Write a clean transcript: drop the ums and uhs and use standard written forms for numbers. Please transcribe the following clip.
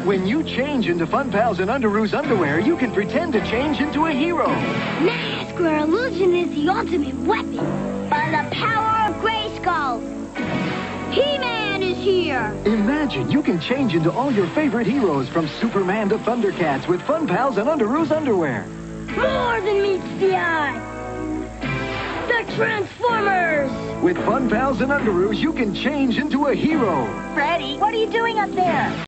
When you change into Funpals and Underoos underwear, you can pretend to change into a hero. Mask or illusion is the ultimate weapon. By the power of Grayskull, He-Man is here. Imagine you can change into all your favorite heroes from Superman to Thundercats with Funpals and Underoos underwear. More than meets the eye. The Transformers. With Funpals and Underoos, you can change into a hero. Freddy, what are you doing up there?